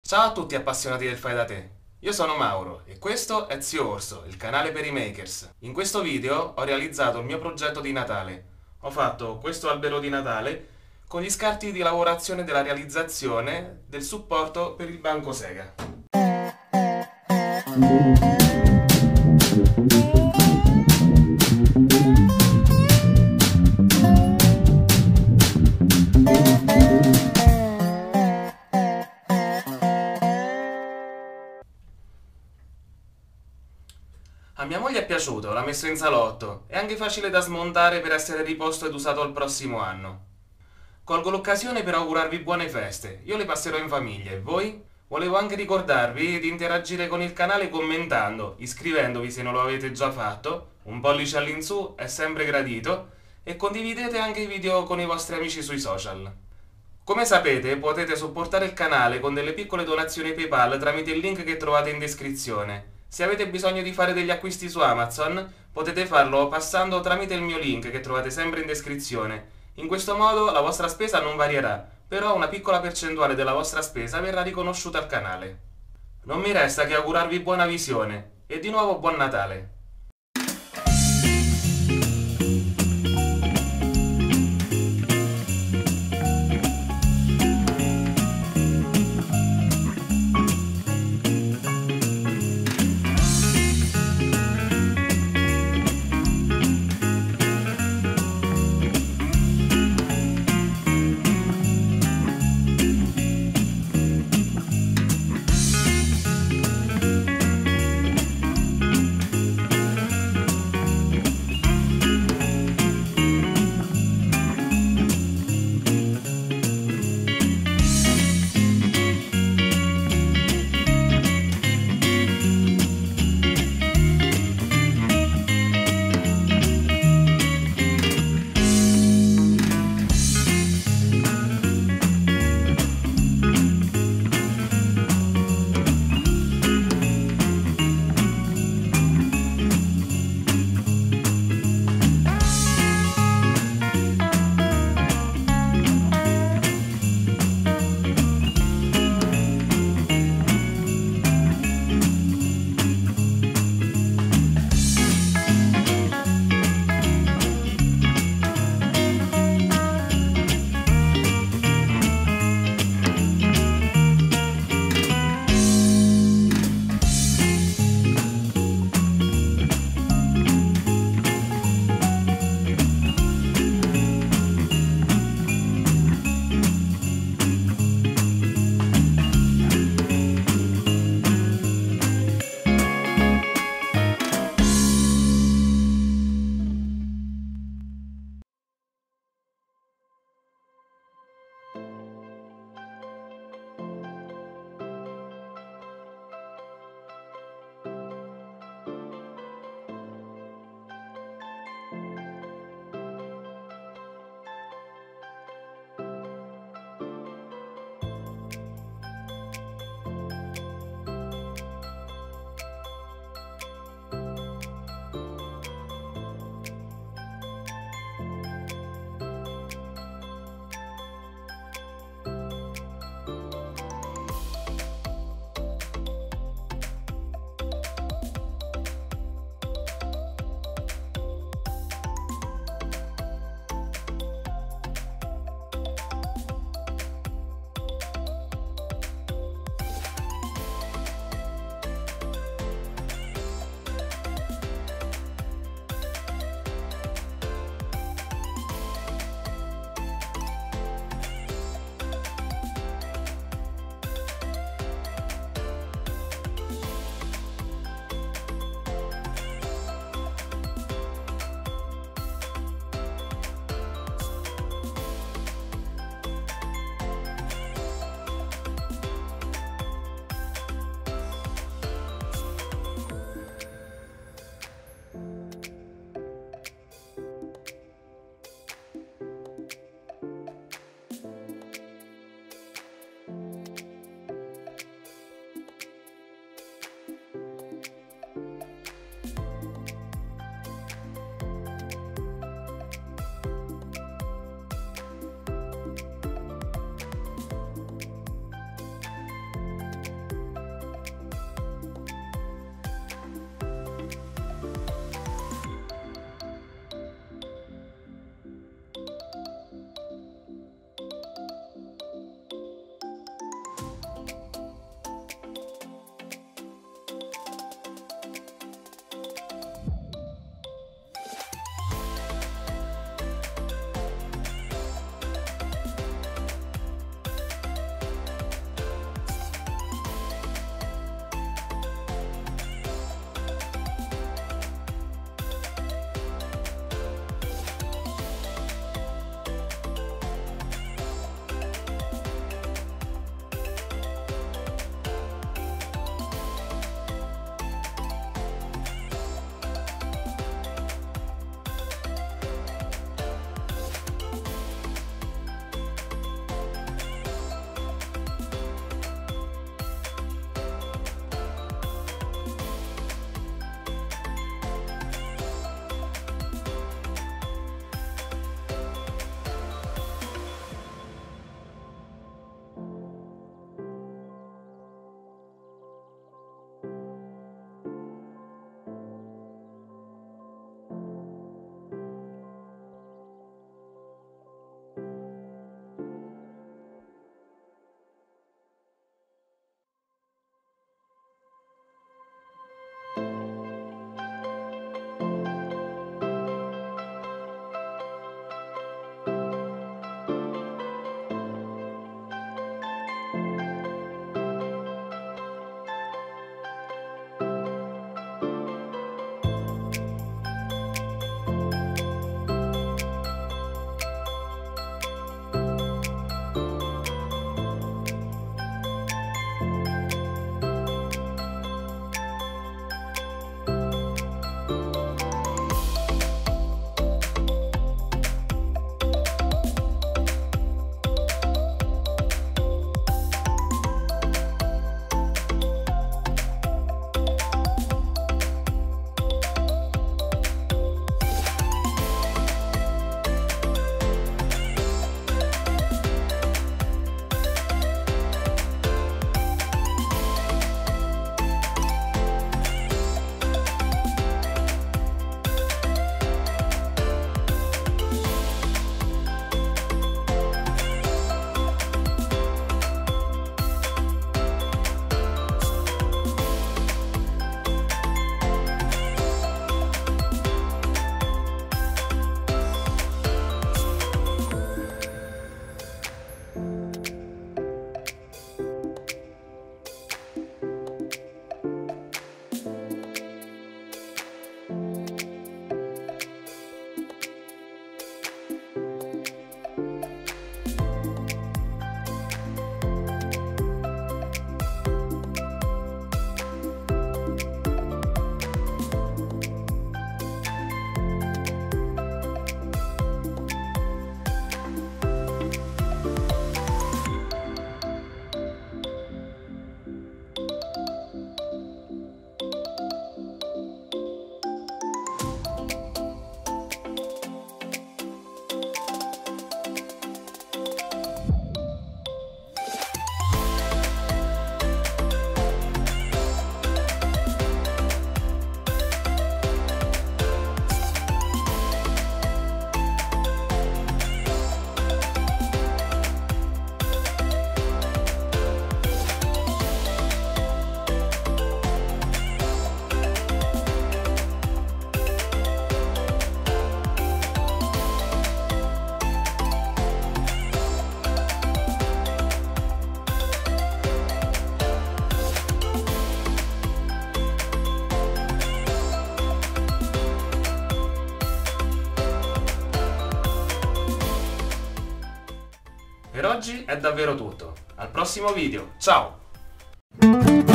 Ciao a tutti appassionati del fai da te. Io sono Mauro e questo è Zio Orso, il canale per i makers. In questo video ho realizzato il mio progetto di Natale. Ho fatto questo albero di Natale con gli scarti di lavorazione della realizzazione del supporto per il banco Sega. A mia moglie è piaciuto, l'ha messo in salotto, è anche facile da smontare per essere riposto ed usato il prossimo anno. Colgo l'occasione per augurarvi buone feste, io le passerò in famiglia e voi? Volevo anche ricordarvi di interagire con il canale commentando, iscrivendovi se non lo avete già fatto, un pollice all'insù è sempre gradito e condividete anche i video con i vostri amici sui social. Come sapete potete supportare il canale con delle piccole donazioni PayPal tramite il link che trovate in descrizione. Se avete bisogno di fare degli acquisti su Amazon, potete farlo passando tramite il mio link che trovate sempre in descrizione. In questo modo la vostra spesa non varierà, però una piccola percentuale della vostra spesa verrà riconosciuta al canale. Non mi resta che augurarvi buona visione e di nuovo buon Natale! Per oggi è davvero tutto. Al prossimo video, ciao!